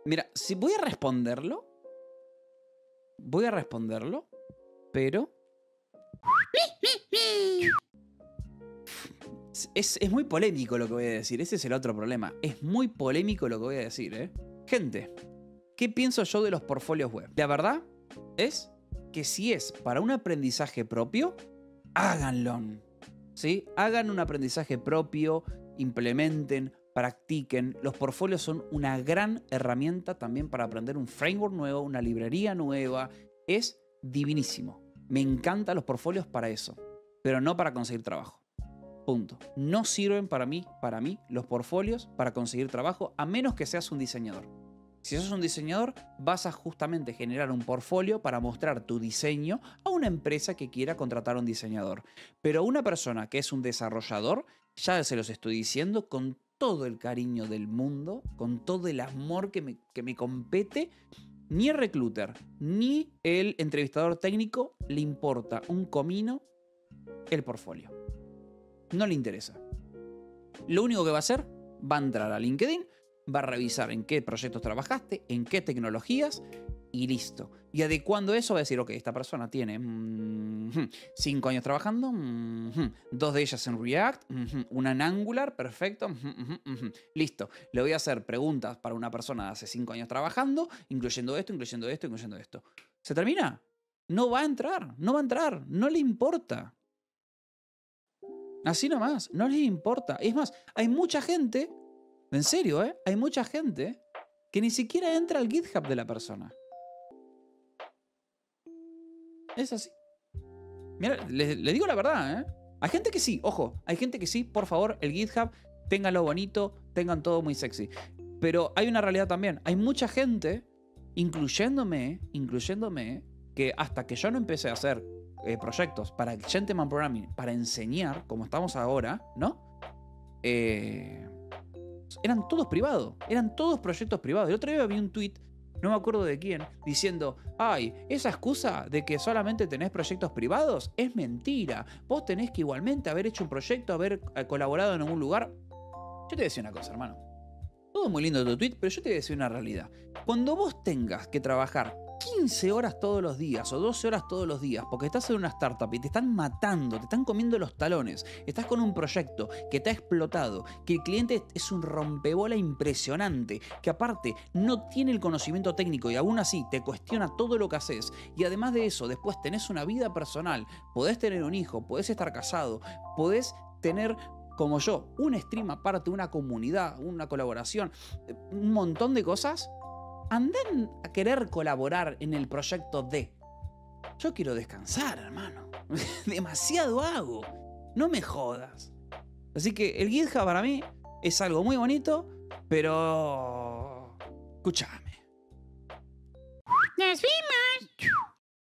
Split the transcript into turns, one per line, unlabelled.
Mira, si voy a responderlo, pero es muy polémico lo que voy a decir. Ese es el otro problema. Es muy polémico lo que voy a decir, ¿eh? Gente, ¿qué pienso yo de los portfolios web? La verdad es que si es para un aprendizaje propio, háganlo. ¿Sí? Hagan un aprendizaje propio, implementen, practiquen. Los portfolios son una gran herramienta también para aprender un framework nuevo, una librería nueva. Es divinísimo. Me encantan los portfolios para eso, pero no para conseguir trabajo. Punto. No sirven para mí, los portfolios para conseguir trabajo, a menos que seas un diseñador. Si sos un diseñador, vas a justamente generar un portfolio para mostrar tu diseño a una empresa que quiera contratar a un diseñador. Pero una persona que es un desarrollador, ya se los estoy diciendo con todo el cariño del mundo, con todo el amor que me compete, ni el recruiter, ni el entrevistador técnico le importa un comino el portfolio. No le interesa. Lo único que va a hacer, va a entrar a LinkedIn, va a revisar en qué proyectos trabajaste, en qué tecnologías y listo. Y adecuando eso va a decir, ok, esta persona tiene 5 años trabajando, 2 de ellas en React, una en Angular, perfecto, listo. Le voy a hacer preguntas para una persona de hace 5 años trabajando, incluyendo esto, incluyendo esto, incluyendo esto. ¿Se termina? No va a entrar, no le importa. Así nomás, no les importa. Es más, hay mucha gente, en serio, hay mucha gente que ni siquiera entra al GitHub de la persona. Es así. Mira, le digo la verdad, Hay gente que sí, ojo, hay gente que sí, por favor, el GitHub, ténganlo bonito, tengan todo muy sexy. Pero hay una realidad también. Hay mucha gente, incluyéndome, que hasta que yo no empecé a hacer proyectos para Gentleman Programming, para enseñar, como estamos ahora, ¿no? Eran todos privados, eran todos proyectos privados. El otro día vi un tweet, no me acuerdo de quién, diciendo, ay, esa excusa de que solamente tenés proyectos privados es mentira. Vos tenés que igualmente haber hecho un proyecto, haber colaborado en algún lugar. Yo te voy a decir una cosa, hermano. Todo muy lindo tu tweet, pero yo te voy a decir una realidad. Cuando vos tengas que trabajar 15 horas todos los días o 12 horas todos los días porque estás en una startup y te están matando, te están comiendo los talones, estás con un proyecto que te ha explotado, que el cliente es un rompebola impresionante, que aparte no tiene el conocimiento técnico y aún así te cuestiona todo lo que haces, y además de eso después tenés una vida personal, podés tener un hijo, podés estar casado, podés tener, como yo, un stream aparte, una comunidad, una colaboración, un montón de cosas. Andan a querer colaborar en el proyecto de... Yo quiero descansar, hermano. Demasiado hago. No me jodas. Así que el GitHub para mí es algo muy bonito, pero... Escúchame.
Nos vimos.